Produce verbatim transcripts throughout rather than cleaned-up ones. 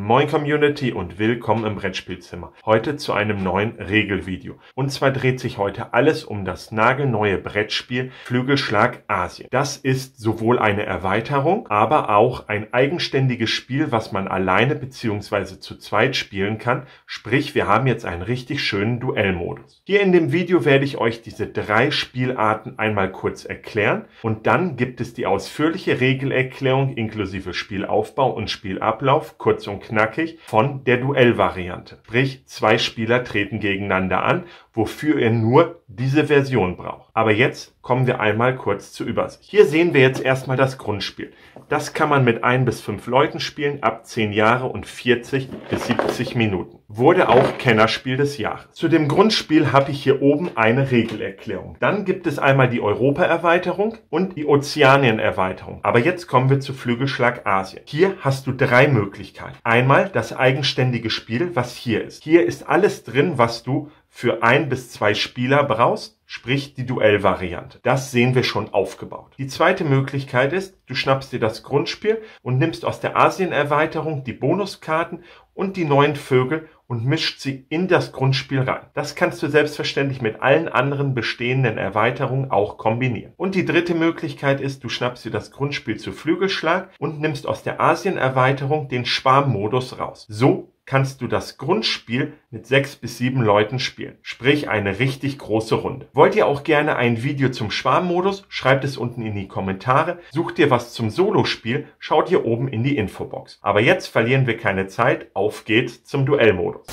Moin Community und willkommen im Brettspielzimmer. Heute zu einem neuen Regelvideo. Und zwar dreht sich heute alles um das nagelneue Brettspiel Flügelschlag Asien. Das ist sowohl eine Erweiterung, aber auch ein eigenständiges Spiel, was man alleine bzw. zu zweit spielen kann. Sprich, wir haben jetzt einen richtig schönen Duellmodus. Hier in dem Video werde ich euch diese drei Spielarten einmal kurz erklären und dann gibt es die ausführliche Regelerklärung inklusive Spielaufbau und Spielablauf, kurz und knackig, von der Duellvariante. Sprich, zwei Spieler treten gegeneinander an, wofür ihr nur diese Version braucht. Aber jetzt kommen wir einmal kurz zur Übersicht. Hier sehen wir jetzt erstmal das Grundspiel. Das kann man mit ein bis fünf Leuten spielen, ab zehn Jahre und vierzig bis siebzig Minuten. Wurde auch Kennerspiel des Jahres. Zu dem Grundspiel habe ich hier oben eine Regelerklärung. Dann gibt es einmal die Europa-Erweiterung und die Ozeanien-Erweiterung. Aber jetzt kommen wir zu Flügelschlag Asien. Hier hast du drei Möglichkeiten. Einmal das eigenständige Spiel, was hier ist. Hier ist alles drin, was du für ein bis zwei Spieler brauchst, sprich die Duellvariante. Das sehen wir schon aufgebaut. Die zweite Möglichkeit ist, du schnappst dir das Grundspiel und nimmst aus der Asien-Erweiterung die Bonuskarten und die neuen Vögel und mischt sie in das Grundspiel rein. Das kannst du selbstverständlich mit allen anderen bestehenden Erweiterungen auch kombinieren. Und die dritte Möglichkeit ist, du schnappst dir das Grundspiel zu Flügelschlag und nimmst aus der Asien-Erweiterung den Schwarmmodus raus. So kannst du das Grundspiel mit sechs bis sieben Leuten spielen. Sprich, eine richtig große Runde. Wollt ihr auch gerne ein Video zum Schwarmmodus? Schreibt es unten in die Kommentare. Sucht ihr was zum Solospiel? Schaut hier oben in die Infobox. Aber jetzt verlieren wir keine Zeit. Auf geht's zum Duellmodus.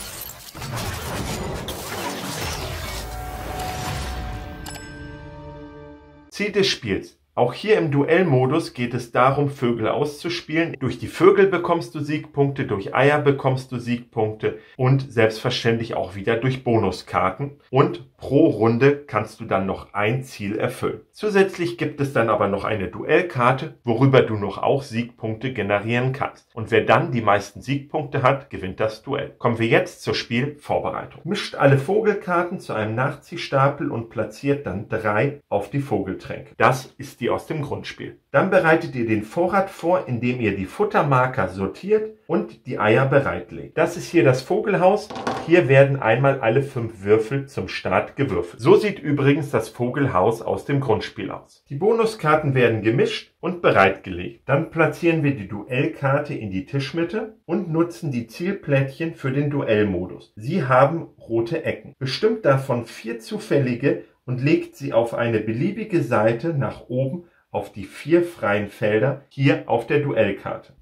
Ziel des Spiels. Auch hier im Duellmodus geht es darum, Vögel auszuspielen. Durch die Vögel bekommst du Siegpunkte, durch Eier bekommst du Siegpunkte und selbstverständlich auch wieder durch Bonuskarten. Und pro Runde kannst du dann noch ein Ziel erfüllen. Zusätzlich gibt es dann aber noch eine Duellkarte, worüber du noch auch Siegpunkte generieren kannst. Und wer dann die meisten Siegpunkte hat, gewinnt das Duell. Kommen wir jetzt zur Spielvorbereitung. Mischt alle Vogelkarten zu einem Nachziehstapel und platziert dann drei auf die Vogeltränke. Das ist die aus dem Grundspiel. Dann bereitet ihr den Vorrat vor, indem ihr die Futtermarker sortiert und die Eier bereitlegt. Das ist hier das Vogelhaus. Hier werden einmal alle fünf Würfel zum Start gewürfelt. So sieht übrigens das Vogelhaus aus dem Grundspiel aus. Die Bonuskarten werden gemischt und bereitgelegt. Dann platzieren wir die Duellkarte in die Tischmitte und nutzen die Zielplättchen für den Duellmodus. Sie haben rote Ecken. Bestimmt davon vier zufällige und legt sie auf eine beliebige Seite nach oben auf die vier freien Felder hier auf der Duellkarte.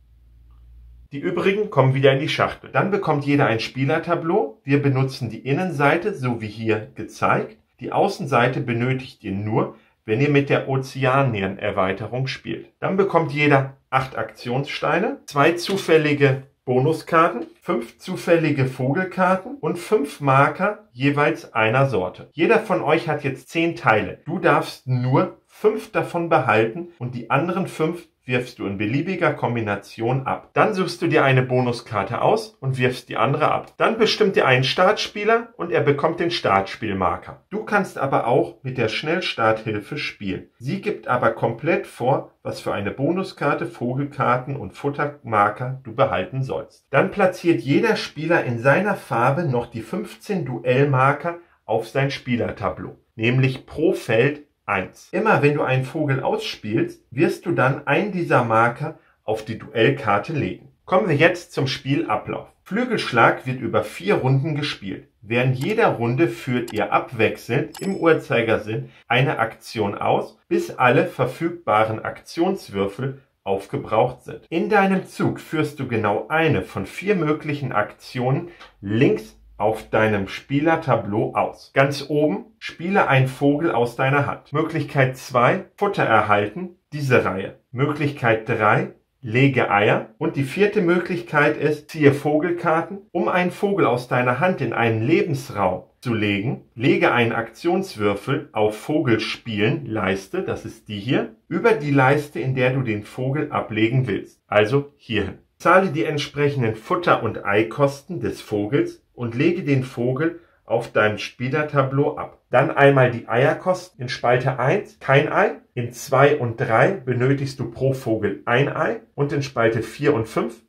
Die übrigen kommen wieder in die Schachtel. Dann bekommt jeder ein Spielertableau. Wir benutzen die Innenseite, so wie hier gezeigt. Die Außenseite benötigt ihr nur, wenn ihr mit der Ozeanien-Erweiterung spielt. Dann bekommt jeder acht Aktionssteine, zwei zufällige Bonuskarten, fünf zufällige Vogelkarten und fünf Marker jeweils einer Sorte. Jeder von euch hat jetzt zehn Teile. Du darfst nur fünf davon behalten und die anderen fünf wirfst du in beliebiger Kombination ab. Dann suchst du dir eine Bonuskarte aus und wirfst die andere ab. Dann bestimmt ihr einen Startspieler und er bekommt den Startspielmarker. Du kannst aber auch mit der Schnellstarthilfe spielen. Sie gibt aber komplett vor, was für eine Bonuskarte, Vogelkarten und Futtermarker du behalten sollst. Dann platziert jeder Spieler in seiner Farbe noch die fünfzehn Duellmarker auf sein Spielertableau, nämlich pro Feld eins. Immer wenn du einen Vogel ausspielst, wirst du dann einen dieser Marker auf die Duellkarte legen. Kommen wir jetzt zum Spielablauf. Flügelschlag wird über vier Runden gespielt. Während jeder Runde führt ihr abwechselnd im Uhrzeigersinn eine Aktion aus, bis alle verfügbaren Aktionswürfel aufgebraucht sind. In deinem Zug führst du genau eine von vier möglichen Aktionen links auf deinem Spielertableau aus. Ganz oben, spiele ein Vogel aus deiner Hand. Möglichkeit zwei, Futter erhalten, diese Reihe. Möglichkeit drei, lege Eier. Und die vierte Möglichkeit ist, ziehe Vogelkarten. Um einen Vogel aus deiner Hand in einen Lebensraum zu legen, lege einen Aktionswürfel auf Vogelspielen Leiste, das ist die hier, über die Leiste, in der du den Vogel ablegen willst. Also hierhin. Zahle die entsprechenden Futter- und Eikosten des Vogels und lege den Vogel auf deinem Spielertableau ab. Dann einmal die Eierkosten. In Spalte eins kein Ei, in zwei und drei benötigst du pro Vogel ein Ei und in Spalte vier und fünf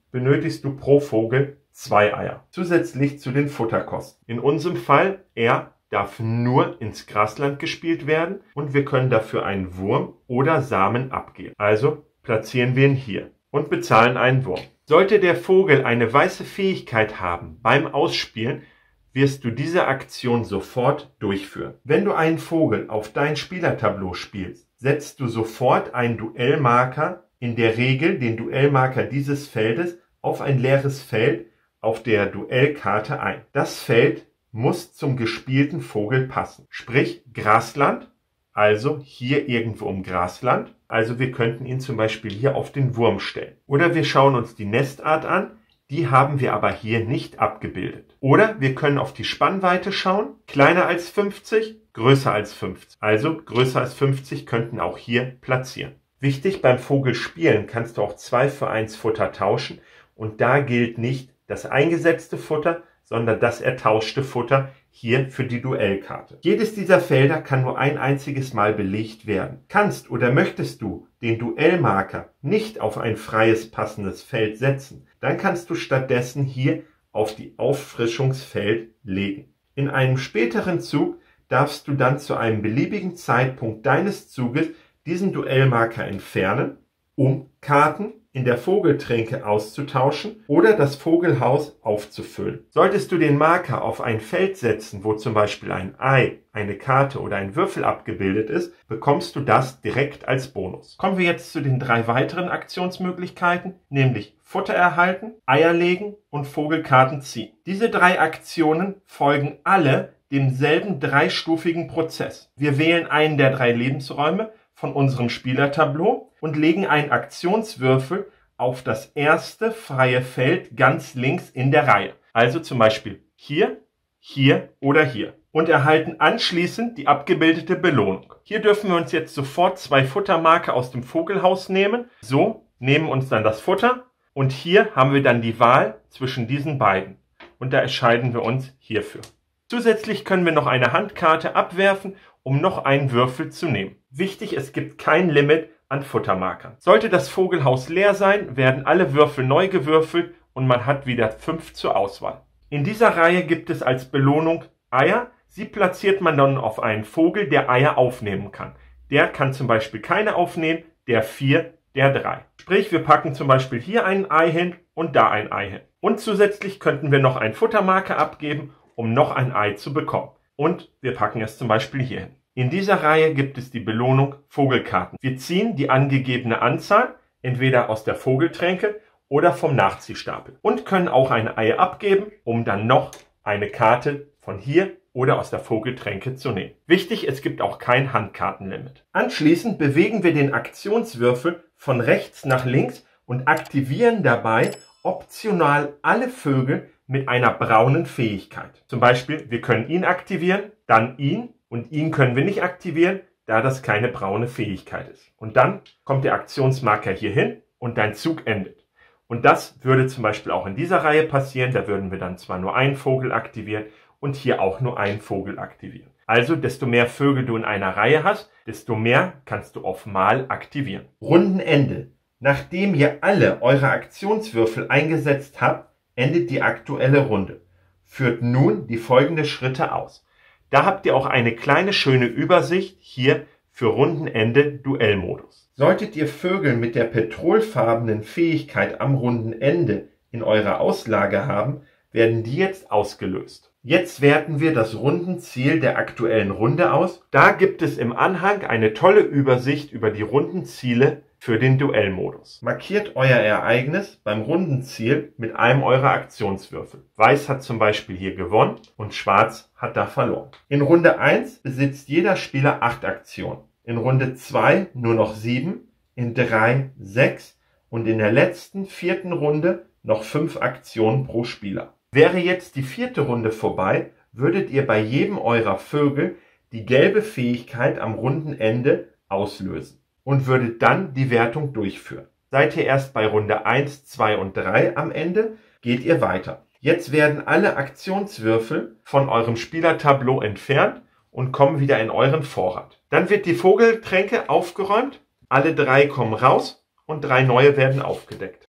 benötigst du pro Vogel zwei Eier. Zusätzlich zu den Futterkosten. In unserem Fall, er darf nur ins Grasland gespielt werden und wir können dafür einen Wurm oder Samen abgeben. Also platzieren wir ihn hier und bezahlen einen Wurm. Sollte der Vogel eine weiße Fähigkeit haben beim Ausspielen, wirst du diese Aktion sofort durchführen. Wenn du einen Vogel auf dein Spielertableau spielst, setzt du sofort einen Duellmarker, in der Regel den Duellmarker dieses Feldes, auf ein leeres Feld auf der Duellkarte ein. Das Feld muss zum gespielten Vogel passen. Sprich Grasland, also hier irgendwo um Grasland. Also wir könnten ihn zum Beispiel hier auf den Wurm stellen. Oder wir schauen uns die Nestart an. Die haben wir aber hier nicht abgebildet. Oder wir können auf die Spannweite schauen. Kleiner als fünfzig, größer als fünfzig. Also größer als fünfzig könnten auch hier platzieren. Wichtig, beim Vogelspielen kannst du auch zwei für eins Futter tauschen. Und da gilt nicht das eingesetzte Futter, sondern das ertauschte Futter hier für die Duellkarte. Jedes dieser Felder kann nur ein einziges Mal belegt werden. Kannst oder möchtest du den Duellmarker nicht auf ein freies passendes Feld setzen, dann kannst du stattdessen hier auf die Auffrischungsfeld legen. In einem späteren Zug darfst du dann zu einem beliebigen Zeitpunkt deines Zuges diesen Duellmarker entfernen, um Karten in der Vogeltränke auszutauschen oder das Vogelhaus aufzufüllen. Solltest du den Marker auf ein Feld setzen, wo zum Beispiel ein Ei, eine Karte oder ein Würfel abgebildet ist, bekommst du das direkt als Bonus. Kommen wir jetzt zu den drei weiteren Aktionsmöglichkeiten, nämlich Futter erhalten, Eier legen und Vogelkarten ziehen. Diese drei Aktionen folgen alle demselben dreistufigen Prozess. Wir wählen einen der drei Lebensräume von unserem Spielertableau und legen einen Aktionswürfel auf das erste freie Feld ganz links in der Reihe. Also zum Beispiel hier, hier oder hier. Und erhalten anschließend die abgebildete Belohnung. Hier dürfen wir uns jetzt sofort zwei Futtermarker aus dem Vogelhaus nehmen. So, nehmen uns dann das Futter und hier haben wir dann die Wahl zwischen diesen beiden. Und da entscheiden wir uns hierfür. Zusätzlich können wir noch eine Handkarte abwerfen, um noch einen Würfel zu nehmen. Wichtig, es gibt kein Limit an Futtermarkern. Sollte das Vogelhaus leer sein, werden alle Würfel neu gewürfelt und man hat wieder fünf zur Auswahl. In dieser Reihe gibt es als Belohnung Eier. Sie platziert man dann auf einen Vogel, der Eier aufnehmen kann. Der kann zum Beispiel keine aufnehmen, der vier, der drei. Sprich, wir packen zum Beispiel hier ein Ei hin und da ein Ei hin. Und zusätzlich könnten wir noch einen Futtermarker abgeben, um noch ein Ei zu bekommen. Und wir packen es zum Beispiel hier hin. In dieser Reihe gibt es die Belohnung Vogelkarten. Wir ziehen die angegebene Anzahl, entweder aus der Vogeltränke oder vom Nachziehstapel. Und können auch ein Ei abgeben, um dann noch eine Karte von hier oder aus der Vogeltränke zu nehmen. Wichtig, es gibt auch kein Handkartenlimit. Anschließend bewegen wir den Aktionswürfel von rechts nach links und aktivieren dabei optional alle Vögel mit einer braunen Fähigkeit. Zum Beispiel, wir können ihn aktivieren, dann ihn und ihn können wir nicht aktivieren, da das keine braune Fähigkeit ist. Und dann kommt der Aktionsmarker hier hin und dein Zug endet. Und das würde zum Beispiel auch in dieser Reihe passieren, da würden wir dann zwar nur einen Vogel aktivieren und hier auch nur einen Vogel aktivieren. Also desto mehr Vögel du in einer Reihe hast, desto mehr kannst du auf Mal aktivieren. Rundenende. Nachdem ihr alle eure Aktionswürfel eingesetzt habt, endet die aktuelle Runde. Führt nun die folgenden Schritte aus. Da habt ihr auch eine kleine schöne Übersicht hier für Rundenende Duellmodus. Solltet ihr Vögel mit der petrolfarbenen Fähigkeit am Rundenende in eurer Auslage haben, werden die jetzt ausgelöst. Jetzt werten wir das Rundenziel der aktuellen Runde aus. Da gibt es im Anhang eine tolle Übersicht über die Rundenziele für den Duellmodus. Markiert euer Ereignis beim Rundenziel mit einem eurer Aktionswürfel. Weiß hat zum Beispiel hier gewonnen und Schwarz hat da verloren. In Runde eins besitzt jeder Spieler acht Aktionen. In Runde zwei nur noch sieben, in drei sechs und in der letzten vierten Runde noch fünf Aktionen pro Spieler. Wäre jetzt die vierte Runde vorbei, würdet ihr bei jedem eurer Vögel die gelbe Fähigkeit am Rundenende auslösen und würdet dann die Wertung durchführen. Seid ihr erst bei Runde eins, zwei und drei am Ende, geht ihr weiter. Jetzt werden alle Aktionswürfel von eurem Spielertableau entfernt und kommen wieder in euren Vorrat. Dann wird die Vogeltränke aufgeräumt, alle drei kommen raus und drei neue werden aufgedeckt.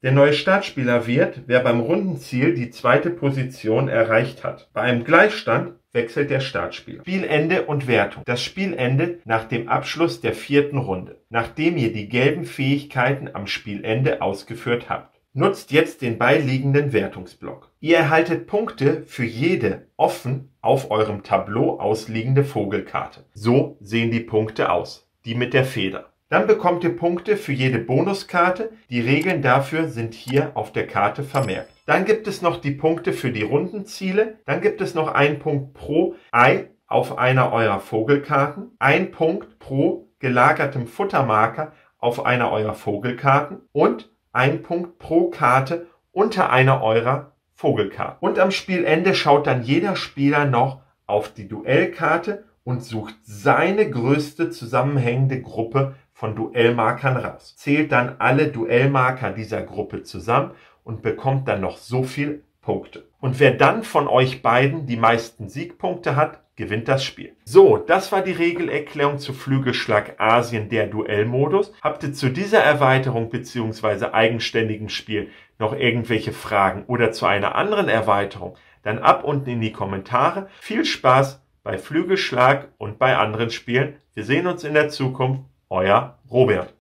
Der neue Startspieler wird, wer beim Rundenziel die zweite Position erreicht hat. Bei einem Gleichstand wechselt der Startspieler. Spielende und Wertung. Das Spiel endet nach dem Abschluss der vierten Runde, nachdem ihr die gelben Fähigkeiten am Spielende ausgeführt habt. Nutzt jetzt den beiliegenden Wertungsblock. Ihr erhaltet Punkte für jede offen auf eurem Tableau ausliegende Vogelkarte. So sehen die Punkte aus, die mit der Feder. Dann bekommt ihr Punkte für jede Bonuskarte. Die Regeln dafür sind hier auf der Karte vermerkt. Dann gibt es noch die Punkte für die Rundenziele. Dann gibt es noch einen Punkt pro Ei auf einer eurer Vogelkarten. Ein Punkt pro gelagertem Futtermarker auf einer eurer Vogelkarten. Und ein Punkt pro Karte unter einer eurer Vogelkarten. Und am Spielende schaut dann jeder Spieler noch auf die Duellkarte und sucht seine größte zusammenhängende Gruppe von Duellmarkern raus. Zählt dann alle Duellmarker dieser Gruppe zusammen und bekommt dann noch so viel Punkte. Und wer dann von euch beiden die meisten Siegpunkte hat, gewinnt das Spiel. So, das war die Regelerklärung zu Flügelschlag Asien, der Duellmodus. Habt ihr zu dieser Erweiterung bzw. eigenständigen Spiel noch irgendwelche Fragen oder zu einer anderen Erweiterung, dann ab unten in die Kommentare. Viel Spaß bei Flügelschlag und bei anderen Spielen. Wir sehen uns in der Zukunft. Euer Robert.